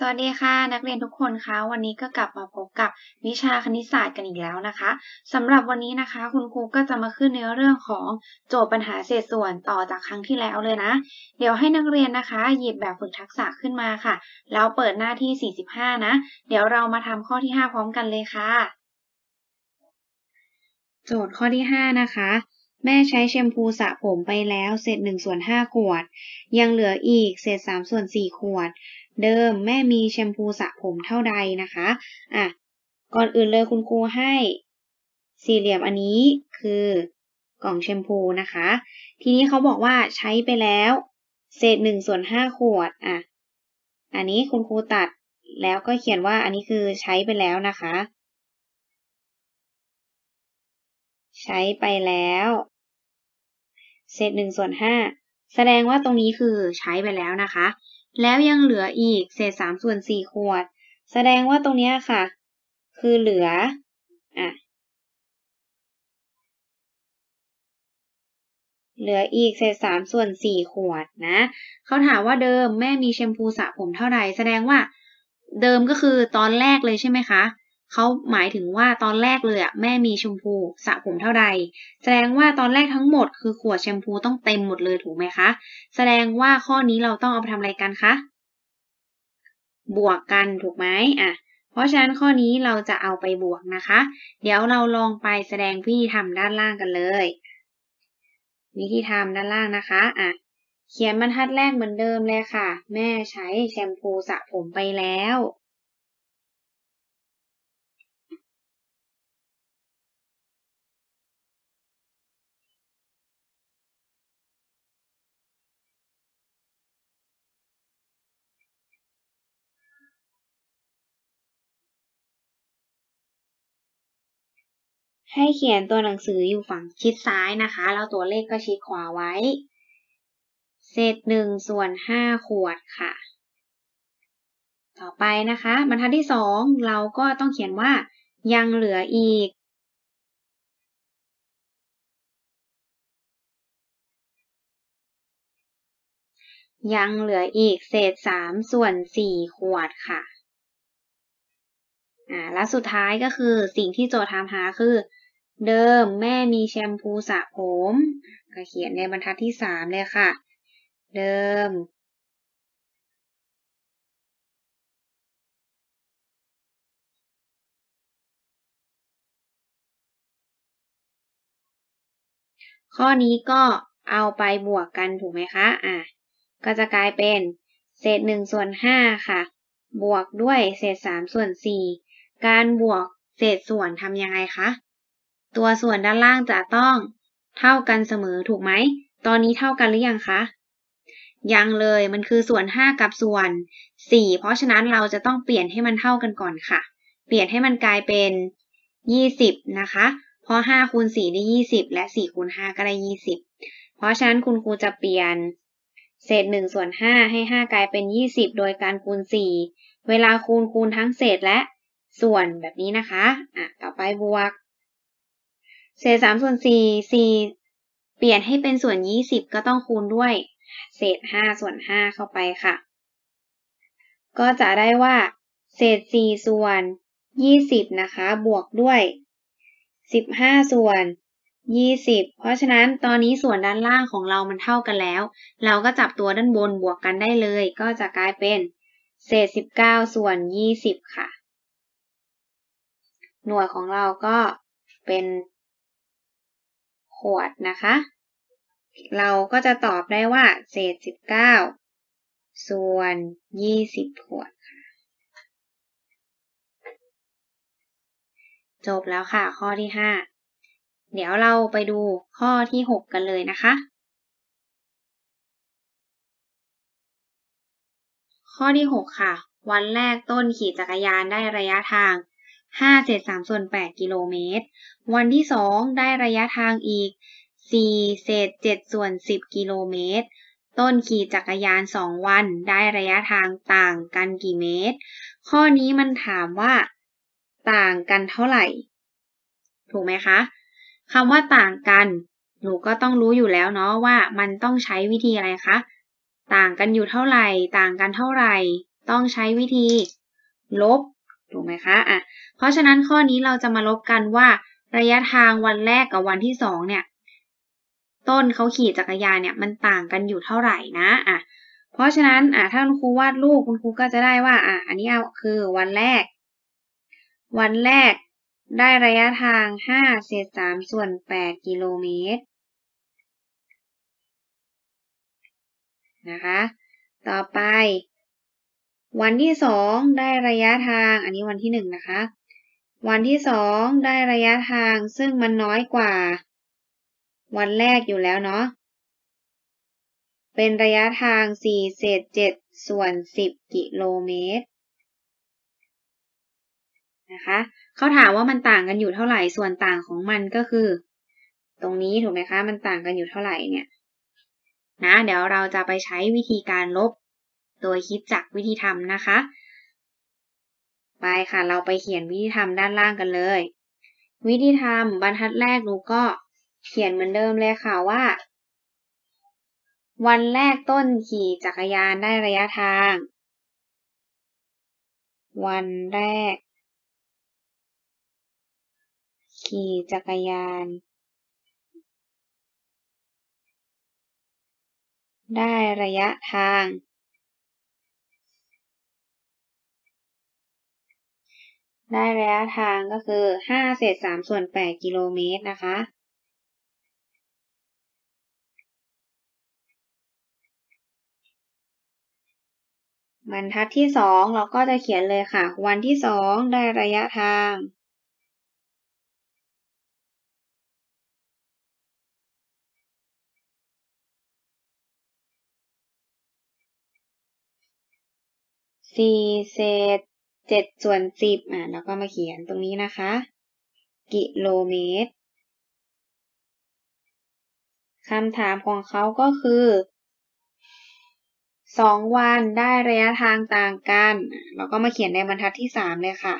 วัสดีค่ะนักเรียนทุกคนคะวันนี้ก็กลับมาพบกับวิชาคณิตศาสตร์กันอีกแล้วนะคะสำหรับวันนี้นะคะคุณครูก็จะมาขึ้นในเรื่องของโจทย์ปัญหาเศษส่วนต่อจากครั้งที่แล้วเลยนะเดี๋ยวให้นักเรียนนะคะหยิบแบบฝึกทักษะขึ้นมาค่ะแล้วเปิดหน้าที่45นะเดี๋ยวเรามาทำข้อที่5พร้อมกันเลยค่ะโจทย์ข้อที่5นะคะแม่ใช้แชมพูสระผมไปแล้วเศษ1/5ขวดยังเหลืออีกเศษ3/4ขวดเดิมแม่มีแชมพูสระผมเท่าใดนะคะก่อนอื่นเลยคุณครูให้สี่เหลี่ยมอันนี้คือกล่องแชมพูนะคะทีนี้เขาบอกว่าใช้ไปแล้วเศษ1/5ขวดอันนี้คุณครูตัดแล้วก็เขียนว่าอันนี้คือใช้ไปแล้วนะคะใช้ไปแล้วเศษ1/5แสดงว่าตรงนี้คือใช้ไปแล้วนะคะแล้วยังเหลืออีกเศษ3/4ขวดแสดงว่าตรงนี้ค่ะคือเหลืออีกเศษ3/4ขวดนะเขาถามว่าเดิมแม่มีแชมพูสระผมเท่าไหร่แสดงว่าเดิมก็คือตอนแรกเลยใช่ไหมคะเขาหมายถึงว่าตอนแรกเลยแม่มีแชมพูสระผมเท่าใดแสดงว่าตอนแรกทั้งหมดคือขวดแชมพูต้องเต็มหมดเลยถูกไหมคะแสดงว่าข้อนี้เราต้องเอาไปทำอะไรกันคะบวกกันถูกไหมเพราะฉะนั้นข้อนี้เราจะเอาไปบวกนะคะเดี๋ยวเราลองไปแสดงวิธีทำด้านล่างกันเลยวิธีทำด้านล่างนะคะเขียนบรรทัดแรกเหมือนเดิมเลยค่ะแม่ใช้แชมพูสระผมไปแล้วให้เขียนตัวหนังสืออยู่ฝั่งชิดซ้ายนะคะแล้วตัวเลขก็ชิดขวาไว้เศษ1/5ขวดค่ะต่อไปนะคะบรรทัดที่2เราก็ต้องเขียนว่ายังเหลืออีกเศษ3/4ขวดค่ะและสุดท้ายก็คือสิ่งที่โจทย์ถามหาคือเดิมแม่มีแชมพูสระผมก็เขียนในบรรทัดที่3เลยค่ะเดิมข้อนี้ก็เอาไปบวกกันถูกไหมคะก็จะกลายเป็นเศษ1/5ค่ะบวกด้วยเศษ3/4การบวกเศษส่วนทำยังไงคะตัวส่วนด้านล่างจะต้องเท่ากันเสมอถูกไหมตอนนี้เท่ากันหรือยังคะยังเลยมันคือส่วน5กับส่วน4เพราะฉะนั้นเราจะต้องเปลี่ยนให้มันเท่ากันก่อนค่ะเปลี่ยนให้มันกลายเป็น20นะคะเพราะ5คูณ4ได้20และ4คูณ5ก็ได้20เพราะฉะนั้นคุณครูจะเปลี่ยนเศษ1/5ให้5กลายเป็น20โดยการคูณ4เวลาคูณทั้งเศษและส่วนแบบนี้นะคะต่อไปบวกเศษ3/4เปลี่ยนให้เป็นส่วน20ก็ต้องคูณด้วยเศษ5/5เข้าไปค่ะก็จะได้ว่าเศษ4/20นะคะบวกด้วย15/20เพราะฉะนั้นตอนนี้ส่วนด้านล่างของเรามันเท่ากันแล้วเราก็จับตัวด้านบนบวกกันได้เลยก็จะกลายเป็นเศษ19/20ค่ะหน่วยของเราก็เป็นขวดนะคะเราก็จะตอบได้ว่าเศษ19/20ขวดค่ะจบแล้วค่ะข้อที่5เดี๋ยวเราไปดูข้อที่6กันเลยนะคะข้อที่6ค่ะวันแรกต้นขี่จักรยานได้ระยะทาง5เศษ3/8กิโลเมตรวันที่2ได้ระยะทางอีก4เศษ7/10กิโลเมตรต้นขี่จักรยาน2วันได้ระยะทางต่างกันกี่เมตรข้อนี้มันถามว่าต่างกันเท่าไหร่ถูกไหมคะคำว่าต่างกันหนูก็ต้องรู้อยู่แล้วเนาะว่ามันต้องใช้วิธีอะไรคะต่างกันอยู่เท่าไหร่ต่างกันเท่าไหร่ต้องใช้วิธีลบถูกไหมคะเพราะฉะนั้นข้อนี้เราจะมาลบกันว่าระยะทางวันแรกกับวันที่2เนี่ยต้นเขาขี่จักรยานเนี่ยมันต่างกันอยู่เท่าไหร่นะเพราะฉะนั้นถ้าคุณครูวาดรูปคุณครูก็จะได้ว่าอันนี้คือวันแรกได้ระยะทาง5 เศษ 3 ส่วน 8 กิโลเมตรนะคะต่อไปวันที่2ได้ระยะทางอันนี้วันที่1นะคะวันที่2ได้ระยะทางซึ่งมันน้อยกว่าวันแรกอยู่แล้วเนาะเป็นระยะทาง4 เศษ 7 ส่วน 10 กิโลเมตรนะคะเขาถามว่ามันต่างกันอยู่เท่าไหร่ส่วนต่างของมันก็คือตรงนี้ถูกไหมคะมันต่างกันอยู่เท่าไหร่เนี่ยนะเดี๋ยวเราจะไปใช้วิธีการลบโดยคิดจากวิธีทำนะคะไปค่ะเราไปเขียนวิธีทำด้านล่างกันเลยวิธีทำบรรทัดแรกหนูก็เขียนเหมือนเดิมเลยค่ะว่าวันแรกต้นขี่จักรยานได้ระยะทางวันแรกขี่จักรยานได้ระยะทางก็คือ5 เศษ 3 ส่วน 8 กิโลเมตรนะคะบรรทัดที่2เราก็จะเขียนเลยค่ะวันที่2ได้ระยะทาง4 เศษ 7 ส่วน 10แล้วก็มาเขียนตรงนี้นะคะกิโลเมตรคำถามของเขาก็คือ2 วันได้ระยะทางต่างกันเราก็มาเขียนในบรรทัดที่3เลยค่ะ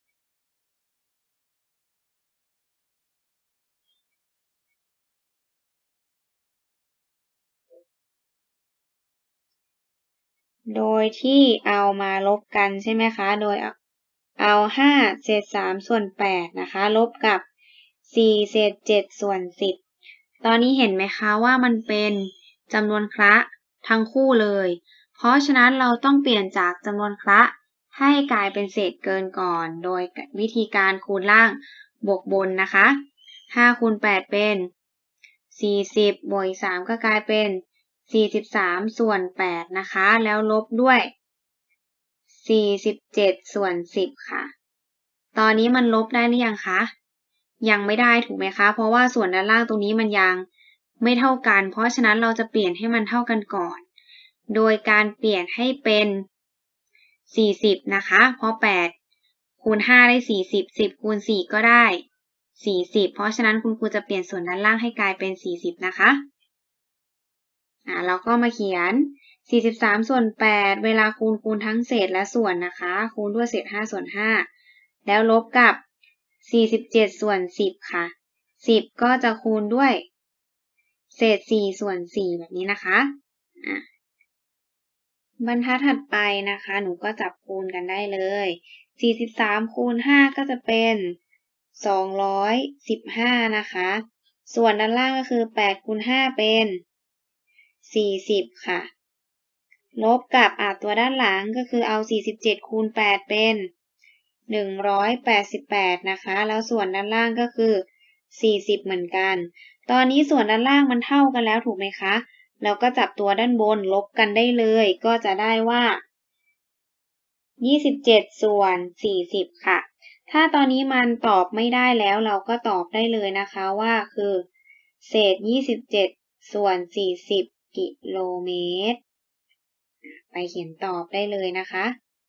โดยที่เอามาลบกันใช่ไหมคะโดยเอา5 เศษ 3 ส่วน 8นะคะลบกับ4 เศษ 7 ส่วน 10ตอนนี้เห็นไหมคะว่ามันเป็นจำนวนคละทั้งคู่เลยเพราะฉะนั้นเราต้องเปลี่ยนจากจำนวนคละให้กลายเป็นเศษเกินก่อนโดยวิธีการคูณล่างบวกบนนะคะ5 คูณ 8 เป็น40บวก3ก็กลายเป็น43 ส่วน 8นะคะแล้วลบด้วย47 ส่วน 10ค่ะตอนนี้มันลบได้หรือยังคะยังไม่ได้ถูกไหมคะเพราะว่าส่วนด้านล่างตรงนี้มันยังไม่เท่ากันเพราะฉะนั้นเราจะเปลี่ยนให้มันเท่ากันก่อนโดยการเปลี่ยนให้เป็น40นะคะเพราะ8คูณ5ได้40 10คูณ4ก็ได้40เพราะฉะนั้นคุณครูจะเปลี่ยนส่วนด้านล่างให้กลายเป็น40นะคะเราก็มาเขียน43 ส่วน 8เวลาคูณทั้งเศษและส่วนนะคะคูณด้วยเศษ5 ส่วน 5แล้วลบกับ47 ส่วน 10ค่ะ10ก็จะคูณด้วยเศษ4 ส่วน 4แบบนี้นะคะบรรทัดถัดไปนะคะหนูก็จับคูณกันได้เลย43คูณ5ก็จะเป็น215นะคะส่วนด้านล่างก็คือ8คูณ5เป็น40ค่ะลบกับตัวด้านหลังก็คือเอา47คูณ8เป็น188นะคะแล้วส่วนด้านล่างก็คือ40เหมือนกันตอนนี้ส่วนด้านล่างมันเท่ากันแล้วถูกไหมคะเราก็จับตัวด้านบนลบกันได้เลยก็จะได้ว่า27 ส่วน 40ค่ะถ้าตอนนี้มันตอบไม่ได้แล้วเราก็ตอบได้เลยนะคะว่าคือเศษ27 ส่วน 40 กิโลเมตรไปเขียนตอบได้เลยนะคะ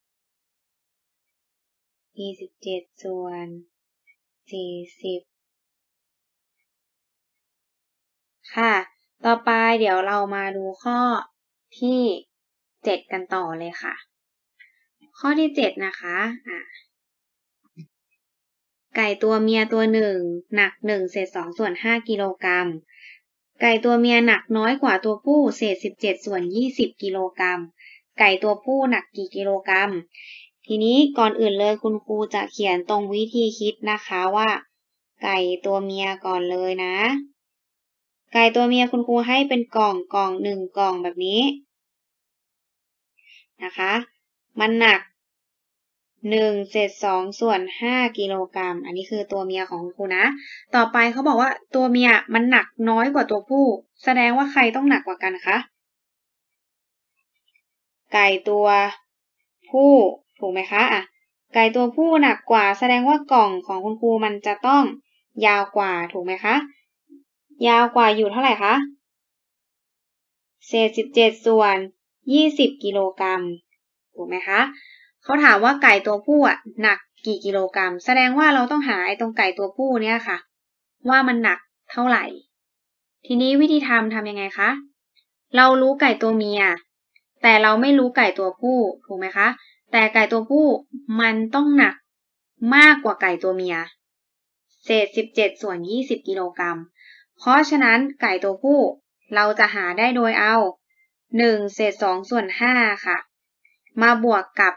27 ส่วน 40ค่ะต่อไปเดี๋ยวเรามาดูข้อที่7กันต่อเลยค่ะข้อที่7นะคะไก่ตัวเมียตัวหนึ่งหนัก1 เศษ 2 ส่วน 5 กิโลกรัมไก่ตัวเมียหนักน้อยกว่าตัวผู้เศษ17 ส่วน 20 กิโลกรัมไก่ตัวผู้หนักกี่กิโลกรัมทีนี้ก่อนอื่นเลยคุณครูจะเขียนตรงวิธีคิดนะคะว่าไก่ตัวเมียก่อนเลยนะไก่ตัวเมียคุณครูให้เป็นกล่องหนึ่งกล่องแบบนี้นะคะมันหนัก1/2 กิโลกรัมอันนี้คือตัวเมียของคุณครูนะต่อไปเขาบอกว่าตัวเมียมันหนักน้อยกว่าตัวผู้แสดงว่าใครต้องหนักกว่ากันคะไก่ตัวผู้ถูกไหมคะไก่ตัวผู้หนักกว่าแสดงว่ากล่องของคุณครูมันจะต้องยาวกว่าถูกไหมคะยาวกว่าอยู่เท่าไหร่คะ17/20 กิโลกรัมถูกไหมคะเขาถามว่าไก่ตัวผู้หนักกี่กิโลกรัมแสดงว่าเราต้องหาไอ้ตรงไก่ตัวผู้เนี่ยค่ะว่ามันหนักเท่าไหร่ทีนี้วิธีทำยังไงคะเรารู้ไก่ตัวเมียแต่เราไม่รู้ไก่ตัวผู้ถูกไหมคะแต่ไก่ตัวผู้มันต้องหนักมากกว่าไก่ตัวเมีย17/20 กิโลกรัมเพราะฉะนั้นไก่ตัวผู้เราจะหาได้โดยเอา1/2/5ค่ะมาบวกกับ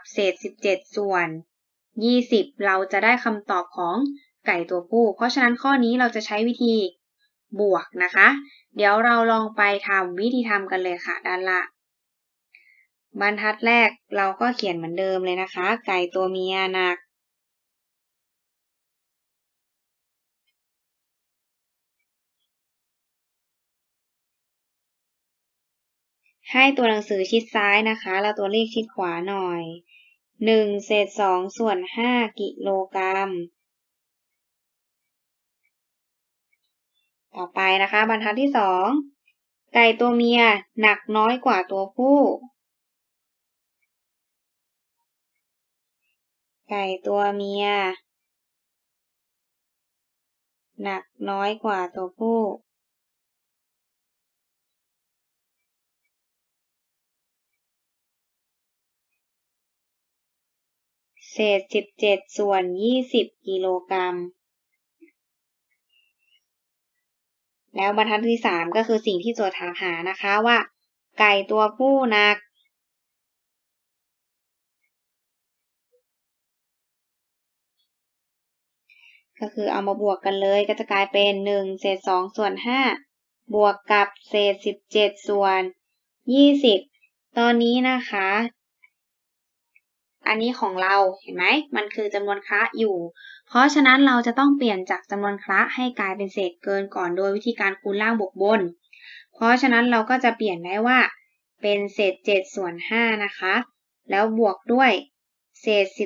17/20เราจะได้คำตอบของไก่ตัวผู้เพราะฉะนั้นข้อนี้เราจะใช้วิธีบวกนะคะเดี๋ยวเราลองไปทำวิธีทำกันเลยค่ะด้านล่างบรรทัดแรกเราก็เขียนเหมือนเดิมเลยนะคะไก่ตัวเมียหนักให้ตัวหนังสือชิดซ้ายนะคะแล้วตัวเลขชิดขวาหน่อย1/2/5 กิโลกรัมต่อไปนะคะบรรทัดที่2ไก่ตัวเมียหนักน้อยกว่าตัวผู้ไก่ตัวเมียหนักน้อยกว่าตัวผู้17/20 กิโลกรัมแล้วบรรทัดที่3ก็คือสิ่งที่โจทย์ถามหานะคะว่าไก่ตัวผู้หนักก็คือเอามาบวกกันเลยก็จะกลายเป็น1/2/5บวกกับ17/20ตอนนี้นะคะอันนี้ของเราเห็นไหมมันคือจำนวนคละอยู่เพราะฉะนั้นเราจะต้องเปลี่ยนจากจำนวนคละให้กลายเป็นเศษเกินก่อนโดยวิธีการคูณล่างบวกบนเพราะฉะนั้นเราก็จะเปลี่ยนได้ว่าเป็นเศษ7/5นะคะแล้วบวกด้วยเศษ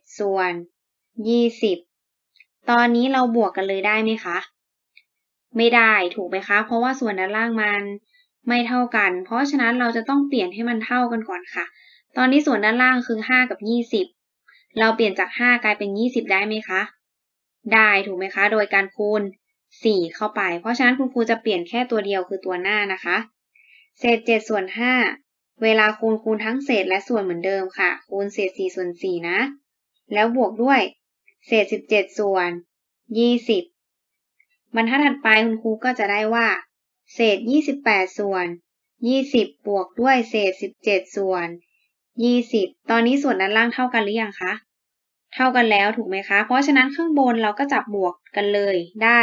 17/20ตอนนี้เราบวกกันเลยได้ไหมคะไม่ได้ถูกไหมคะเพราะว่าส่วนด้านล่างมันไม่เท่ากันเพราะฉะนั้นเราจะต้องเปลี่ยนให้มันเท่ากันก่อนค่ะตอนนี้ส่วนด้านล่างคือ5กับ20เราเปลี่ยนจาก5กลายเป็น20ได้ไหมคะได้ถูกไหมคะโดยการคูณ4เข้าไปเพราะฉะนั้นคุณครูจะเปลี่ยนแค่ตัวเดียวคือตัวหน้านะคะเศษ7/5เวลาคูณทั้งเศษและส่วนเหมือนเดิมค่ะคูณเศษ4/4นะแล้วบวกด้วยเศษ17/20บรรทัดถัดไปคุณครูก็จะได้ว่าเศษ28/20บวกด้วยเศษ17/20ตอนนี้ส่วนด้านล่างเท่ากันหรือยังคะเท่ากันแล้วถูกไหมคะเพราะฉะนั้นข้างบนเราก็จับบวกกันเลยได้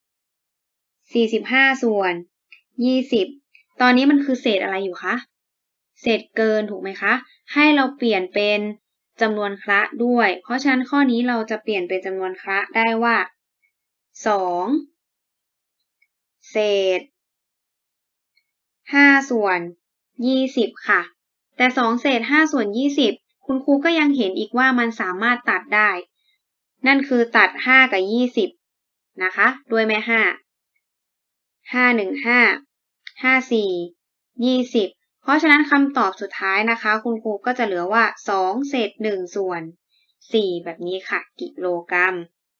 45/20ตอนนี้มันคือเศษอะไรอยู่คะเศษเกินถูกไหมคะให้เราเปลี่ยนเป็นจำนวนคละด้วยเพราะฉะนั้นข้อนี้เราจะเปลี่ยนเป็นจำนวนคละได้ว่า2เศษ5/20ค่ะแต่2เศษ5/20คุณครูก็ยังเห็นอีกว่ามันสามารถตัดได้นั่นคือตัด5กับ20นะคะด้วยแม่5 5 1 5 5 4 20เพราะฉะนั้นคำตอบสุดท้ายนะคะคุณครูก็จะเหลือว่า2เศษ1/4แบบนี้ค่ะกิโลกรัม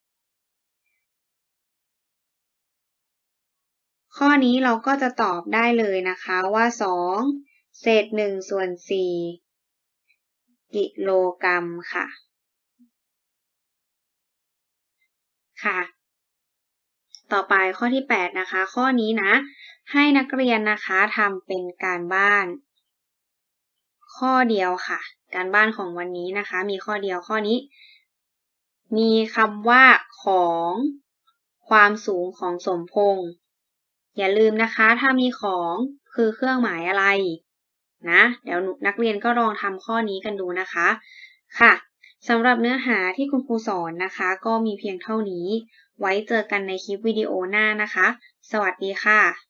ข้อนี้เราก็จะตอบได้เลยนะคะว่า2เศษ1/4กิโลกรัมค่ะค่ะต่อไปข้อที่8นะคะข้อนี้นะให้นักเรียนนะคะทำเป็นการบ้านขข้อเดียวค่ะ การบ้านของวันนี้นะคะ มีข้อเดียวข้อนี้ มีคำว่าของความสูงของสมพงษ์อย่าลืมนะคะถ้ามีของคือเครื่องหมายอะไรนะเดี๋ยวนักเรียนก็ลองทำข้อนี้กันดูนะคะค่ะสำหรับเนื้อหาที่คุณครูสอนนะคะก็มีเพียงเท่านี้ไว้เจอกันในคลิปวิดีโอหน้านะคะสวัสดีค่ะ